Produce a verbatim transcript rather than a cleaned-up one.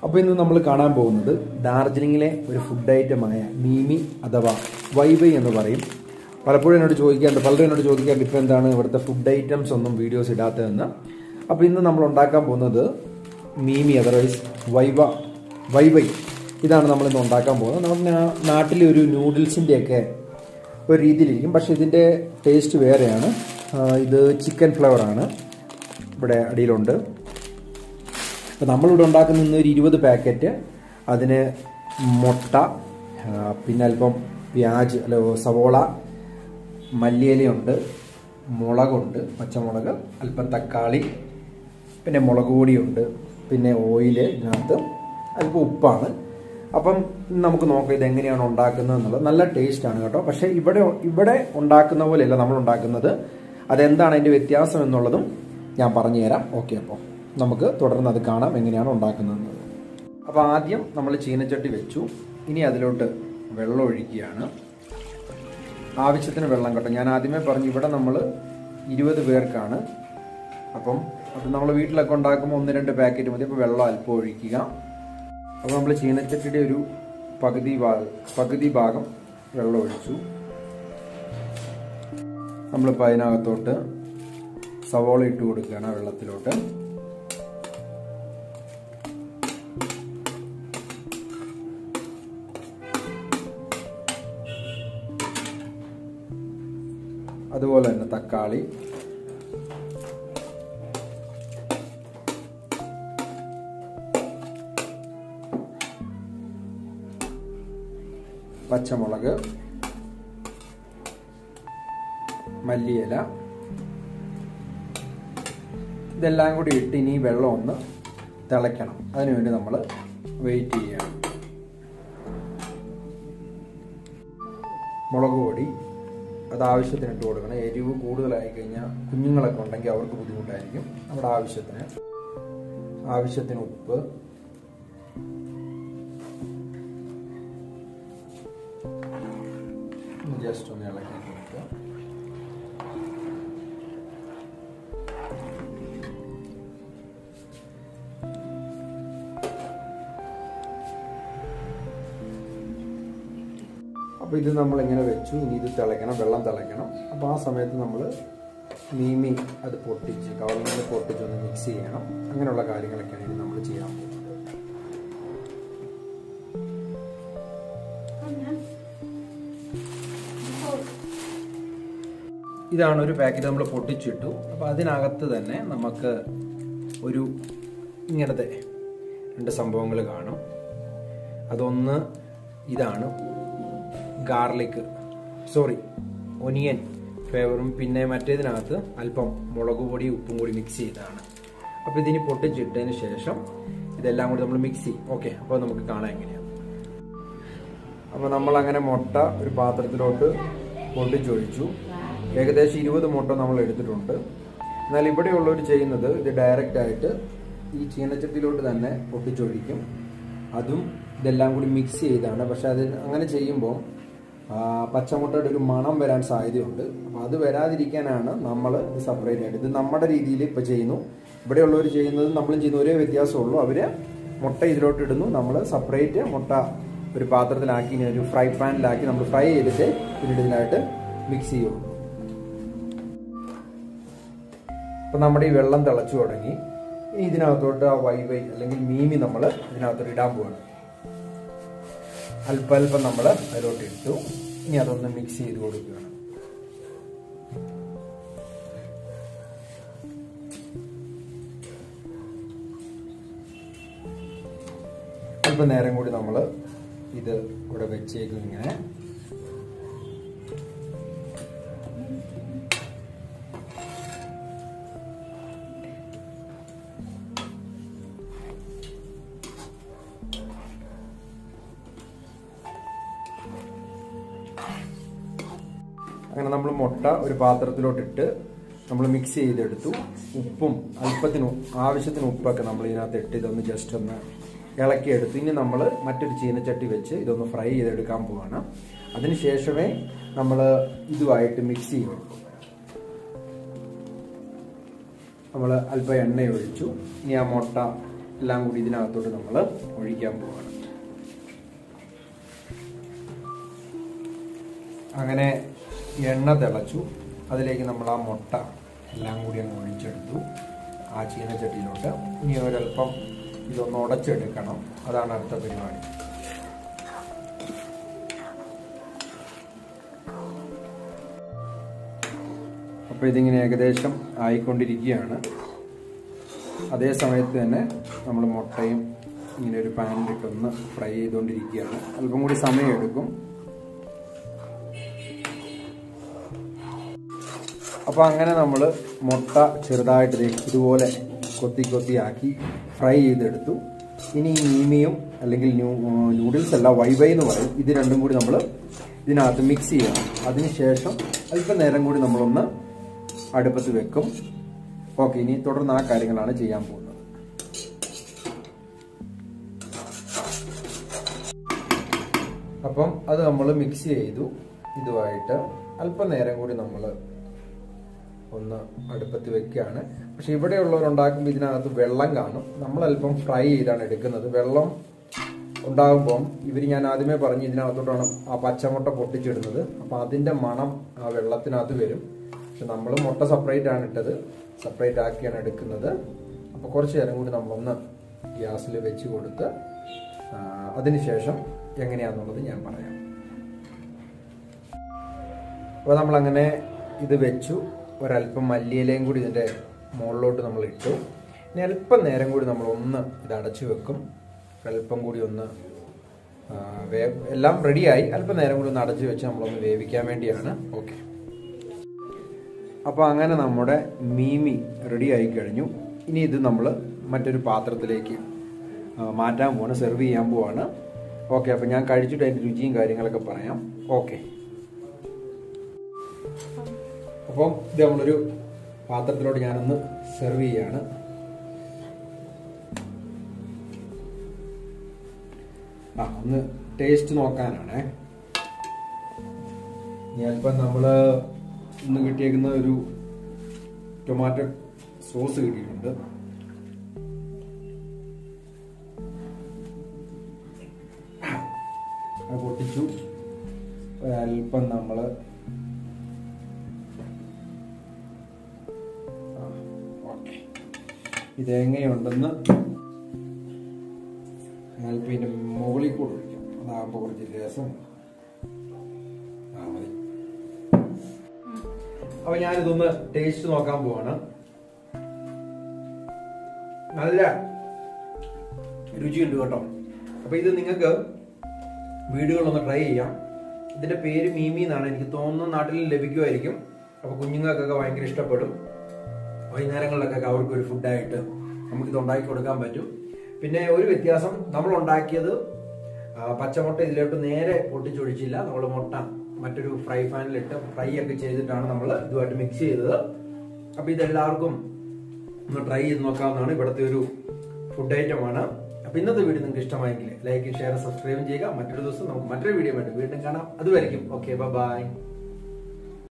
അപ്പോൾ ഇന്ന് നമ്മൾ കാണാൻ പോകുന്നത് ഡാർജിലിംഗിലെ ഒരു ഫുഡ് ഐറ്റമായ മീമി അഥവാ വൈബൈ എന്ന് പറയും. പലപ്പോഴും എന്നോട് ചോദിക്കാറുണ്ട്, പലരും എന്നോട് ചോദിക്കാറുണ്ട് ഇപ്പോൾ എന്താണ് ഇവിടുത്തെ ഫുഡ് ഐറ്റംസ് ഒന്നും വീഡിയോസ് ഇടാത്തതെന്ന്. അപ്പോൾ ഇന്ന് നമ്മൾ ഉണ്ടാക്കാൻ പോകുന്നത് മീമി അതർവൈസ് വൈവ വൈബൈ ഇതാണ് നമ്മളിന്ന് ഉണ്ടാക്കാൻ പോകുന്നത്. നമ്മുടെ നാട്ടിലെ ഒരു നൂഡിൽസിൻ്റെയൊക്കെ ഒരു രീതിയിലിരിക്കും, പക്ഷേ ഇതിൻ്റെ ടേസ്റ്റ് വേറെയാണ്. ഇത് ചിക്കൻ ഫ്ലേവറാണ്, ഇവിടെ അടിയിലുണ്ട്. അപ്പോൾ നമ്മളിവിടെ ഉണ്ടാക്കുന്ന ഇന്ന് ഒരു ഇരുപത് പാക്കറ്റ്. അതിന് മുട്ട, പിന്നെ അല്പം പ്യാജ് അല്ല സവോള, മല്ലിയിലയുണ്ട്, മുളകുണ്ട്, പച്ചമുളക്, അല്പം തക്കാളി, പിന്നെ മുളക് പൊടിയുണ്ട്, പിന്നെ ഓയില്, ഇതിനകത്ത് അല്പം ഉപ്പാണ്. അപ്പം നമുക്ക് നോക്കാം ഇതെങ്ങനെയാണ് ഉണ്ടാക്കുന്നത് എന്നുള്ളത്. നല്ല ടേസ്റ്റാണ് കേട്ടോ. പക്ഷേ ഇവിടെ ഇവിടെ ഉണ്ടാക്കുന്ന പോലെയല്ല നമ്മൾ ഉണ്ടാക്കുന്നത്. അതെന്താണ് അതിൻ്റെ വ്യത്യാസം എന്നുള്ളതും ഞാൻ പറഞ്ഞു തരാം. ഓക്കെ, അപ്പോൾ നമുക്ക് തുടർന്ന് അത് കാണാം എങ്ങനെയാണ് ഉണ്ടാക്കുന്നത്. അപ്പോൾ ആദ്യം നമ്മൾ ചീനച്ചട്ടി വെച്ചു. ഇനി അതിലോട്ട് വെള്ളം ഒഴിക്കുകയാണ്. ആവശ്യത്തിന് വെള്ളം കേട്ടോ. ഞാൻ ആദ്യമേ പറഞ്ഞു ഇവിടെ നമ്മൾ ഇരുപത് പേർക്കാണ്. അപ്പം അത് നമ്മൾ വീട്ടിലൊക്കെ ഉണ്ടാക്കുമ്പോൾ ഒന്ന് രണ്ട് പാക്കറ്റ് മതി. അപ്പോൾ വെള്ളം അല്പം ഒഴിക്കുക. അപ്പോൾ നമ്മൾ ചീനച്ചട്ടിയുടെ ഒരു പകുതി ഭാഗം പകുതി ഭാഗം വെള്ളം ഒഴിച്ചു. നമ്മളിപ്പോൾ അതിനകത്തോട്ട് സവോള ഇട്ട് കൊടുക്കുകയാണ് വെള്ളത്തിലോട്ട്. അതുപോലെ തന്നെ തക്കാളി, പച്ചമുളക്, മല്ലിയില, ഇതെല്ലാം കൂടി ഇട്ട് ഇനി വെള്ളം ഒന്ന് തിളയ്ക്കണം. അതിനുവേണ്ടി നമ്മൾ വെയിറ്റ് ചെയ്യണം. മുളക് പൊടി അത് ആവശ്യത്തിന് ഇട്ട് കൊടുക്കണം. എരിവ് കൂടുതലായി കഴിഞ്ഞാൽ കുഞ്ഞുങ്ങളൊക്കെ ഉണ്ടെങ്കിൽ അവർക്ക് ബുദ്ധിമുട്ടായിരിക്കും. നമ്മുടെ ആവശ്യത്തിന് ആവശ്യത്തിന് ഉപ്പ്, ജസ്റ്റ് ഒന്ന് ഇളക്കി കൊടുക്കുക. അപ്പോൾ ഇത് നമ്മൾ ഇങ്ങനെ വെച്ചു. ഇനി ഇത് തിളയ്ക്കണം, വെള്ളം തിളയ്ക്കണം. അപ്പോൾ ആ സമയത്ത് നമ്മൾ മീമി അത് പൊട്ടിച്ച് കവറിൽ നിന്ന് പൊട്ടിച്ച് ഒന്ന് മിക്സ് ചെയ്യണം. അങ്ങനെയുള്ള കാര്യങ്ങളൊക്കെയാണ് ഇത് നമ്മൾ ചെയ്യാൻ പോകുന്നത്. ഇതാണ് ഒരു പാക്കറ്റ് നമ്മൾ പൊട്ടിച്ചിട്ടു. അപ്പോൾ അതിനകത്ത് തന്നെ നമുക്ക് ഒരു ഇങ്ങനത്തെ രണ്ട് സംഭവങ്ങൾ കാണും. അതൊന്ന് ഇതാണ് ഗാർലിക് സോറി ഒനിയൻ ഫ്ലേവറും, പിന്നെ മറ്റേതിനകത്ത് അല്പം മുളക് പൊടി ഉപ്പും കൂടി മിക്സ് ചെയ്തതാണ്. അപ്പോൾ ഇതിന് പൊട്ടിച്ചിട്ടതിന് ശേഷം ഇതെല്ലാം കൂടി നമ്മൾ മിക്സ് ചെയ്യും. ഓക്കെ, അപ്പോൾ നമുക്ക് കാണാം എങ്ങനെയാണ്. അപ്പോൾ നമ്മളങ്ങനെ മുട്ട ഒരു പാത്രത്തിലോട്ട് പൊട്ടിച്ചൊഴിച്ചു. ഏകദേശം ഇരുപത് മുട്ട നമ്മൾ എടുത്തിട്ടുണ്ട്. എന്നാൽ ഇവിടെയുള്ളവർ ചെയ്യുന്നത് ഇത് ഡയറക്റ്റ് ആയിട്ട് ഈ ചീനച്ചട്ടിയിലോട്ട് തന്നെ പൊട്ടിച്ചൊഴിക്കും. അതും ഇതെല്ലാം കൂടി മിക്സ് ചെയ്താണ്. പക്ഷെ അത് അങ്ങനെ ചെയ്യുമ്പോൾ പച്ചമുട്ടയുടെ ഒരു മണം വരാൻ സാധ്യതയുണ്ട്. അപ്പോൾ അത് വരാതിരിക്കാനാണ് നമ്മൾ ഇത് സെപ്പറേറ്റ് ആയിട്ട് ഇത് നമ്മുടെ രീതിയിൽ ഇപ്പോൾ ചെയ്യുന്നു. ഇവിടെയുള്ളവർ ചെയ്യുന്നത് നമ്മളും ചെയ്യുന്ന ഒരേ വ്യത്യാസമുള്ളൂ. അവർ മുട്ട ഇതിലോട്ട് ഇടുന്നു, നമ്മൾ സെപ്പറേറ്റ് മുട്ട ഒരു പാത്രത്തിലാക്കി ഇനി ഒരു ഫ്രൈ പാനിലാക്കി നമ്മൾ ഫ്രൈ ചെയ്തിട്ട് പിന്നീട് ഇതിനായിട്ട് മിക്സ് ചെയ്യുള്ളൂ. അപ്പം നമ്മുടെ ഈ വെള്ളം തിളച്ചു തുടങ്ങി. ഇനി ഇതിനകത്തോട്ട് ആ വൈവൈ അല്ലെങ്കിൽ മീമി നമ്മൾ ഇതിനകത്തോട്ട് ഇടാൻ പോവാണ്. അല്പം അല്പം നമ്മൾ അതിലോട്ട് ഇട്ടു. ഇനി അതൊന്ന് മിക്സ് ചെയ്ത് കൊടുക്കുകയാണ്. അല്പം നേരം കൂടി നമ്മൾ ഇത് ഇവിടെ വെച്ചേക്കും ഇങ്ങനെ. അങ്ങനെ നമ്മൾ മുട്ട ഒരു പാത്രത്തിലോട്ടിട്ട് നമ്മൾ മിക്സ് ചെയ്തെടുത്തു. ഉപ്പും അല്പത്തിന് ആവശ്യത്തിന് ഉപ്പൊക്കെ നമ്മൾ ഇതിനകത്ത് ഇട്ട് ഇതൊന്ന് ജസ്റ്റ് ഒന്ന് ഇളക്കിയെടുത്തു. ഇനി നമ്മൾ മറ്റൊരു ചീനച്ചട്ടി വെച്ച് ഇതൊന്ന് ഫ്രൈ ചെയ്തെടുക്കാൻ പോവാണ്. അതിനുശേഷമേ നമ്മൾ ഇതുമായിട്ട് മിക്സ് ചെയ്യുള്ളൂ. നമ്മൾ അല്പം എണ്ണ ഒഴിച്ചു. ഇനി ആ മുട്ട എല്ലാം കൂടി ഇതിനകത്തോട്ട് നമ്മൾ ഒഴിക്കാൻ പോവാണ്. അങ്ങനെ എണ്ണ തിളച്ചു. അതിലേക്ക് നമ്മൾ ആ മുട്ട എല്ലാം കൂടി അങ്ങ് ഒഴിച്ചെടുത്തു ആ ചീനച്ചട്ടിയിലോട്ട്. ഇനി ഒരല്പം ഇതൊന്ന് ഉടച്ചെടുക്കണം, അതാണ് അടുത്ത പരിപാടി. അപ്പോൾ ഇതിങ്ങനെ ഏകദേശം ആയിക്കൊണ്ടിരിക്കുകയാണ്. അതേ സമയത്ത് തന്നെ നമ്മൾ മുട്ടയും ഇങ്ങനെ ഒരു പാനിലിട്ടൊന്ന് ഫ്രൈ ചെയ്തുകൊണ്ടിരിക്കുകയാണ്. അല്പം കൂടി സമയമെടുക്കും. അപ്പോൾ അങ്ങനെ നമ്മൾ മുട്ട ചെറുതായിട്ട് ഇതുപോലെ കൊത്തി കൊത്തിയാക്കി ഫ്രൈ ചെയ്തെടുത്തു. ഇനി ഈ മീമിയും അല്ലെങ്കിൽ നൂഡിൽസ് അല്ല വൈവൈ എന്ന് പറയും, ഇത് രണ്ടും കൂടി നമ്മൾ ഇതിനകത്ത് മിക്സ് ചെയ്യണം. അതിനുശേഷം അല്പം നേരം കൂടി നമ്മളൊന്ന് അടുപ്പത്ത് വെക്കും. ഓക്കെ, ഇനി തുടർന്ന് ആ കാര്യങ്ങളാണ് ചെയ്യാൻ പോകുന്നത്. അപ്പം അത് നമ്മൾ മിക്സ് ചെയ്തു. ഇതുമായിട്ട് അല്പം നേരം കൂടി നമ്മൾ ഒന്ന് അടുപ്പത്ത് വെക്കുകയാണ്. പക്ഷെ ഇവിടെയുള്ളവരുണ്ടാക്കുമ്പോൾ ഇതിനകത്ത് വെള്ളം കാണും. നമ്മളല്പം ഫ്രൈ ചെയ്താണ് എടുക്കുന്നത്. വെള്ളം ഉണ്ടാകുമ്പം ഇവർ ഞാൻ ആദ്യമേ പറഞ്ഞു ഇതിനകത്തോട്ടാണ് ആ പച്ചമുട്ട പൊട്ടിച്ചിടുന്നത്. അപ്പം അതിൻ്റെ മണം ആ വെള്ളത്തിനകത്ത് വരും. പക്ഷെ നമ്മൾ മുട്ട സെപ്പറേറ്റ് ആണ് ഇട്ടത്, സെപ്പറേറ്റ് ആക്കിയാണ് എടുക്കുന്നത്. അപ്പോൾ കുറച്ച് നേരം കൂടി നമ്മളൊന്ന് ഗ്യാസിൽ വെച്ച് കൊടുത്ത് അതിനുശേഷം എങ്ങനെയാണെന്നുള്ളത് ഞാൻ പറയാം. അപ്പോൾ നമ്മളങ്ങനെ ഇത് വെച്ചു. ഒരല്പം മല്ലിയിലയും കൂടി ഇതിൻ്റെ മുകളിലോട്ട് നമ്മൾ ഇട്ടു. ഇനി അല്പം നേരം കൂടി നമ്മളൊന്ന് ഇത് അടച്ചു വെക്കും. അല്പം കൂടി ഒന്ന് വേ എല്ലാം റെഡിയായി. അല്പം നേരം കൂടി ഒന്ന് അടച്ചു വെച്ച് നമ്മളൊന്ന് വേവിക്കാൻ വേണ്ടിയാണ്. ഓക്കെ, അപ്പോൾ അങ്ങനെ നമ്മുടെ മീമി റെഡി ആയി കഴിഞ്ഞു. ഇനി ഇത് നമ്മൾ മറ്റൊരു പാത്രത്തിലേക്ക് മാറ്റാൻ പോവാണ്, സെർവ് ചെയ്യാൻ പോവാണ്. ഓക്കെ, അപ്പോൾ ഞാൻ കഴിച്ചിട്ട് അതിൻ്റെ രുചിയും കാര്യങ്ങളൊക്കെ പറയാം. ഓക്കെ, അപ്പം ഇത് നമ്മളൊരു പാത്രത്തിലോട്ട് ഞാനൊന്ന് സെർവ് ചെയ്യാണ്. ആ ഒന്ന് ടേസ്റ്റ് നോക്കാനാണേ. ഞാനിപ്പം നമ്മൾ ഇന്ന് കിട്ടിയേക്കുന്ന ഒരു ടൊമാറ്റോ സോസ് കിട്ടിയിട്ടുണ്ട്. അത് പൊട്ടിച്ചു. അല്പം നമ്മൾ ഓക്കെ ഇതെങ്ങനെയുണ്ടെന്ന് അല്പം ഇതിൻ്റെ മുകളിൽ കൂടെ ഒഴിക്കാം. അതാകുമ്പോൾ കുറച്ച് രസം. ആ മതി. അപ്പൊ ഞാനിതൊന്ന് ടേസ്റ്റ് നോക്കാൻ പോവാണ്. നല്ല രുചിയുണ്ട് കേട്ടോ. അപ്പൊ ഇത് നിങ്ങൾക്ക് വീടുകളിലൊന്ന് ട്രൈ ചെയ്യാം. ഇതിന്റെ പേര് മീമി എന്നാണ്. എനിക്ക് തോന്നുന്നു നാട്ടിൽ ലഭിക്കുമായിരിക്കും. അപ്പൊ കുഞ്ഞുങ്ങൾക്കൊക്കെ ഭയങ്കര ഇഷ്ടപ്പെടും. വൈകുന്നേരങ്ങളിലൊക്കെ അവർക്ക് ഒരു ഫുഡായിട്ട് നമുക്കിത് ഉണ്ടാക്കി കൊടുക്കാൻ പറ്റും. പിന്നെ ഒരു വ്യത്യാസം, നമ്മൾ ഉണ്ടാക്കിയത് പച്ചമുട്ട ഇതിലോട്ട് നേരെ പൊട്ടിച്ചൊഴിച്ചില്ല. നമ്മൾ മുട്ട മറ്റൊരു ഫ്രൈ പാനിലിട്ട് ഫ്രൈ ഒക്കെ ചെയ്തിട്ടാണ് നമ്മൾ ഇതുമായിട്ട് മിക്സ് ചെയ്തത്. അപ്പൊ ഇതെല്ലാവർക്കും ഒന്ന് ട്രൈ ചെയ്ത് നോക്കാവുന്നതാണ്. ഇവിടുത്തെ ഒരു ഫുഡ് ഐറ്റമാണ്. അപ്പൊ ഇന്നത്തെ വീഡിയോ നിങ്ങൾക്ക് ഇഷ്ടമായെങ്കിൽ ലൈക്ക്, ഷെയർ, സബ്സ്ക്രൈബ് ചെയ്യുക. മറ്റൊരു ദിവസം നമുക്ക് മറ്റൊരു വീഡിയോ ആയിട്ട് വീണ്ടും കാണാം. അതുവരെയും ഓക്കെ, ബൈ.